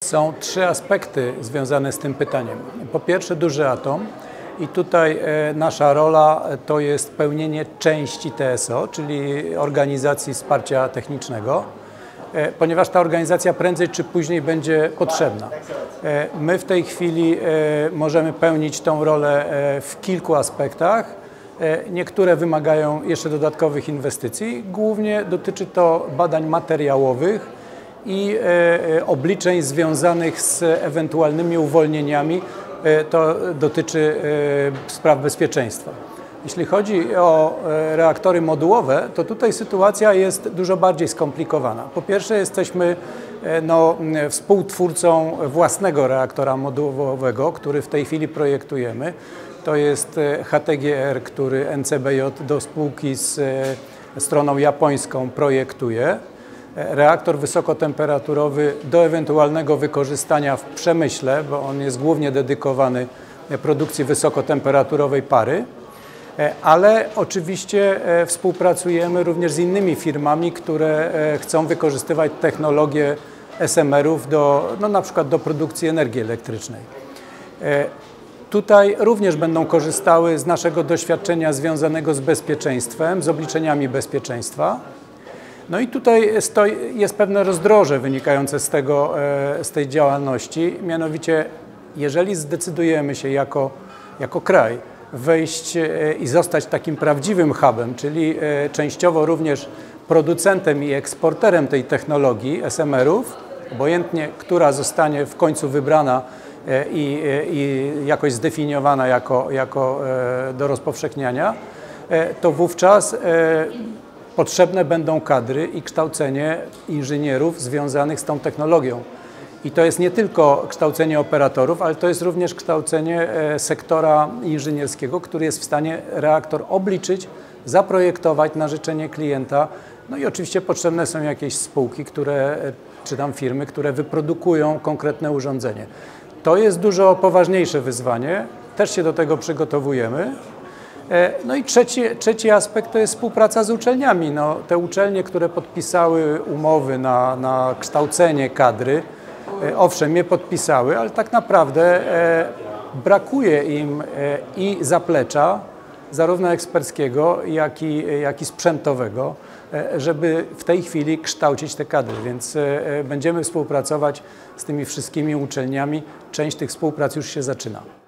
Są trzy aspekty związane z tym pytaniem. Po pierwsze, duży atom i tutaj nasza rola to jest pełnienie części TSO, czyli Organizacji Wsparcia Technicznego, ponieważ ta organizacja prędzej czy później będzie potrzebna. My w tej chwili możemy pełnić tą rolę w kilku aspektach. Niektóre wymagają jeszcze dodatkowych inwestycji. Głównie dotyczy to badań materiałowych i obliczeń związanych z ewentualnymi uwolnieniami. To dotyczy spraw bezpieczeństwa. Jeśli chodzi o reaktory modułowe, to tutaj sytuacja jest dużo bardziej skomplikowana. Po pierwsze, jesteśmy współtwórcą własnego reaktora modułowego, który w tej chwili projektujemy. To jest HTGR, który NCBJ do spółki z stroną japońską projektuje. Reaktor wysokotemperaturowy do ewentualnego wykorzystania w przemyśle, bo on jest głównie dedykowany produkcji wysokotemperaturowej pary, ale oczywiście współpracujemy również z innymi firmami, które chcą wykorzystywać technologię SMR-ów na przykład do produkcji energii elektrycznej. Tutaj również będą korzystały z naszego doświadczenia związanego z bezpieczeństwem, z obliczeniami bezpieczeństwa. No i tutaj jest pewne rozdroże wynikające z tej działalności, mianowicie jeżeli zdecydujemy się jako kraj wejść i zostać takim prawdziwym hubem, czyli częściowo również producentem i eksporterem tej technologii SMR-ów, obojętnie która zostanie w końcu wybrana i jakoś zdefiniowana jako do rozpowszechniania, to wówczas potrzebne będą kadry i kształcenie inżynierów związanych z tą technologią. I to jest nie tylko kształcenie operatorów, ale to jest również kształcenie sektora inżynierskiego, który jest w stanie reaktor obliczyć, zaprojektować na życzenie klienta. No i oczywiście potrzebne są jakieś spółki, czy tam firmy, które wyprodukują konkretne urządzenie. To jest dużo poważniejsze wyzwanie, też się do tego przygotowujemy. No i trzeci aspekt to jest współpraca z uczelniami. Te uczelnie, które podpisały umowy na kształcenie kadry, owszem, je podpisały, ale tak naprawdę brakuje im i zaplecza, zarówno eksperckiego, jak i sprzętowego, żeby w tej chwili kształcić te kadry, więc będziemy współpracować z tymi wszystkimi uczelniami. Część tych współprac już się zaczyna.